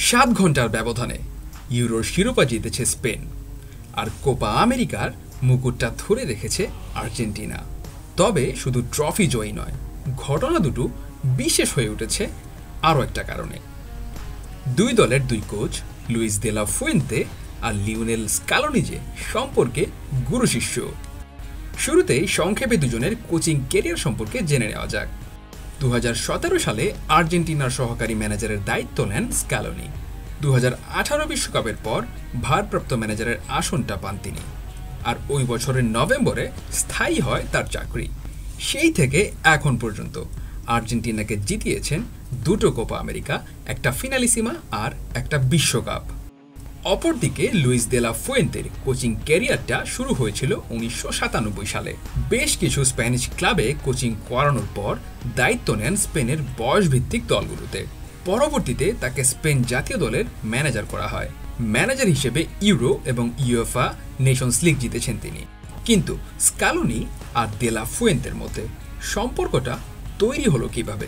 7 ঘন্টার ব্যবধানে ইউরোর শিরোপা জিতেছে স্পেন, আর কোপা আমেরিকার মুকুটটা ধরে রেখেছে আর্জেন্টিনা। তবে শুধু ট্রফি জয়ী নয়, ঘটনা দুটো বিশেষ হয়ে উঠেছে আরও একটা কারণে। দুই দলের দুই coach Luis de la Fuente আর লিওনেল স্ক্যালোনি যে সম্পর্কে গুরু শিষ্য। শুরুতেই সংক্ষেপে দুজনের কোচিং ক্যারিয়ার সম্পর্কে জেনে নেওয়া যাক। 2017 সালে আর্জেন্টিনার সহকারী ম্যানেজারের দায়িত্ব নেন স্ক্যালোনি। 2018 বিশ্বকাপের পর ভারপ্রাপ্ত ম্যানেজারের আসনটা পান তিনি, আর ওই বছরের নভেম্বরে স্থায়ী হয় তার চাকরি। সেই থেকে এখন পর্যন্ত আর্জেন্টিনাকে জিতিয়েছেন দুটো কোপা আমেরিকা, একটা ফিনালিসিমা আর একটা বিশ্বকাপ। অপরদিকে লুইস দে লা ফুয়েন্তের কোচিং ক্যারিয়ারটা শুরু হয়েছিল 1997 সালে। বেশ কিছু স্প্যানিশ ক্লাবে কোচিং করানোর পর দায়িত্ব নেন স্পেনের বয়সভিত্তিক দলগুলোতে। পরবর্তীতে তাকে স্পেন জাতীয় দলের ম্যানেজার করা হয়। ম্যানেজার হিসেবে ইউরো এবং ইউএফা নেশনস লিগ জিতেছেন তিনি। কিন্তু স্ক্যালোনি আর দে লা ফুয়েন্তের মধ্যে সম্পর্কটা তৈরি হলো কিভাবে?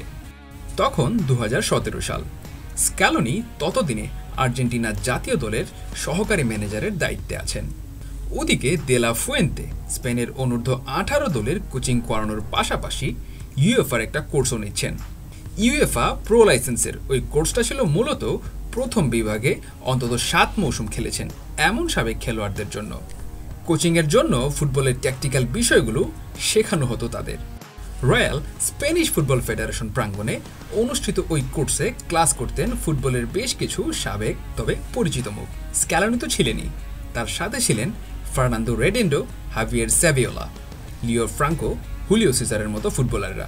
তখন 2017 সাল। স্ক্যালোনি ততদিনে আর্জেন্টিনা জাতীয় দলের সহকারী ম্যানেজারের দায়িত্বে আছেন। ওদিকে দে লা ফুয়েন্তে স্পেনের অনূর্ধ্ব-18 দলের কোচিং করানোর পাশাপাশি ইউএফার একটা কোর্সও নিচ্ছেন। ইউএফা প্রো লাইসেন্সের ওই কোর্সটা ছিল মূলত প্রথম বিভাগে অন্তত 7 মৌসুম খেলেছেন এমন সাবেক খেলোয়াড়দের জন্য। কোচিংয়ের জন্য ফুটবলের ট্যাকটিক্যাল বিষয়গুলো শেখানো হতো তাদের। রয়্যাল স্প্যানিশ ফুটবল ফেডারেশন প্রাঙ্গণে অনুষ্ঠিত ওই কোর্সে ক্লাস করতেন ফুটবলের বেশ কিছু সাবেক তবে পরিচিত মুখ। স্ক্যালোনি তো ছিলেনই, তার সাথে ছিলেন Fernando Redondo, Javier Saviola, Leo Franco, Julio সিজারের মতো ফুটবলাররা।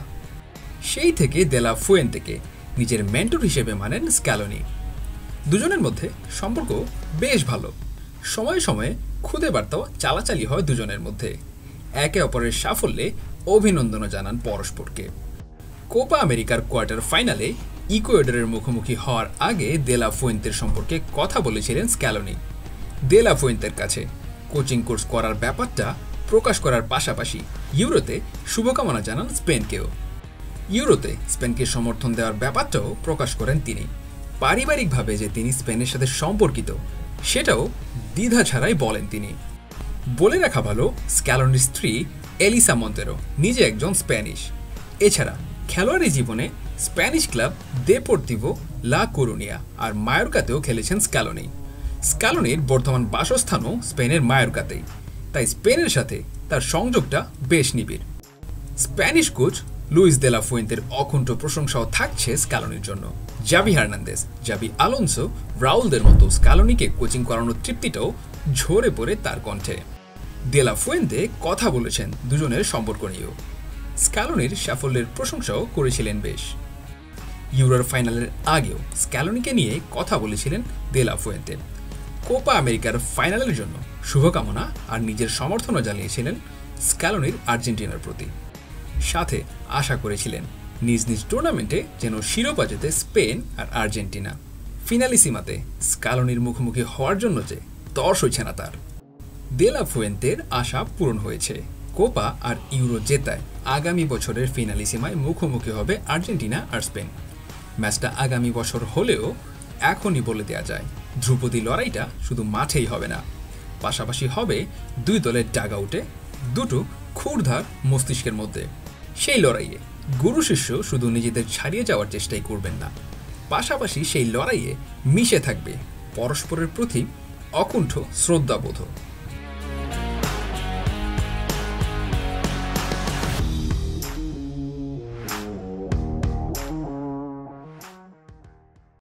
সেই থেকে দে লা ফুয়েন্তেকে নিজের মেন্টর হিসেবে মানেন স্ক্যালোনি। দুজনের মধ্যে সম্পর্ক বেশ ভালো। সময়ে সময়ে খুদে বার্তাও চালাচালি হয় দুজনের মধ্যে। একে অপরের সাফল্যে অভিনন্দনও জানান পরস্পরকে। কোপা আমেরিকার কোয়ার্টার ফাইনালে ইকুয়েডরের মুখোমুখি হওয়ার আগে দে লা ফুয়েন্তের সম্পর্কে কথা বলেছিলেন স্ক্যালোনি। দে লা ফুয়েন্তের কাছে কোচিং কোর্স করার ব্যাপারটা প্রকাশ করার পাশাপাশি ইউরোতে শুভকামনা জানান স্পেনকেও। ইউরোতে স্পেনকে সমর্থন দেওয়ার ব্যাপারটাও প্রকাশ করেন তিনি। পারিবারিকভাবে যে তিনি স্পেনের সাথে সম্পর্কিত সেটাও দ্বিধা ছাড়াই বলেন তিনি। বলে রাখা ভালো, স্ক্যালোনির স্ত্রী এলিসা মন্তেরো নিজে একজন স্প্যানিশ। এছাড়া খেলোয়াড়ি জীবনে স্প্যানিশ ক্লাব দেপোর্তিভো লা করুনিয়া আর মায়োরকাতেও খেলেছেন স্ক্যালোনি। স্ক্যালোনির বর্তমান বাসস্থানও স্পেনের মায়োরকাতেই, তাই স্পেনের সাথে তার সংযোগটা বেশ নিবিড়। স্প্যানিশ কোচ লুইস দে লা ফুয়েন্তের অকুণ্ঠ প্রশংসাও থাকছে স্ক্যালোনির জন্য। জাভি হার্নান্দেজ, জাভি আলোনসো, রাউলদের মতো স্ক্যালোনিকে কোচিং করানোর তৃপ্তিটাও ঝরে পড়ে তার কণ্ঠে। দে লা ফুয়েন্তে কথা বলেছেন দুজনের সম্পর্ক নিয়েও। স্ক্যালোনির সাফল্যের প্রশংসাও করেছিলেন বেশ। ইউরোর ফাইনালের আগেও স্ক্যালোনিকে নিয়ে কথা বলেছিলেন দে লা ফুয়েন্তে। কোপা আমেরিকার ফাইনালের জন্য শুভকামনা আর নিজের সমর্থনও জানিয়েছিলেন স্ক্যালোনির আর্জেন্টিনার প্রতি। সাথে আশা করেছিলেন নিজ নিজ টুর্নামেন্টে যেন শিরোপা জেতে স্পেন আর আর্জেন্টিনা। ফিনালিসিমাতে স্ক্যালোনির মুখোমুখি হওয়ার জন্য যে তর সইছে না তার। দে লা ফুয়েন্তের আশা পূরণ হয়েছে। কোপা আর ইউরো জেতায় আগামী বছরের ফিনালিসিমায় মুখোমুখি হবে আর্জেন্টিনা আর স্পেন। ম্যাচটা আগামী বছর হলেও এখনই বলে দেওয়া যায় ধ্রুপদী লড়াইটা শুধু মাঠেই হবে না, পাশাপাশি হবে দুই দলের ডাগ আউটে, দুটো ক্ষুরধার মস্তিষ্কের মধ্যে। সেই লড়াইয়ে গুরু শিষ্য শুধু নিজেদের ছাড়িয়ে যাওয়ার চেষ্টাই করবেন না, পাশাপাশি সেই লড়াইয়ে মিশে থাকবে পরস্পরের প্রতি অকুণ্ঠ শ্রদ্ধাবোধ।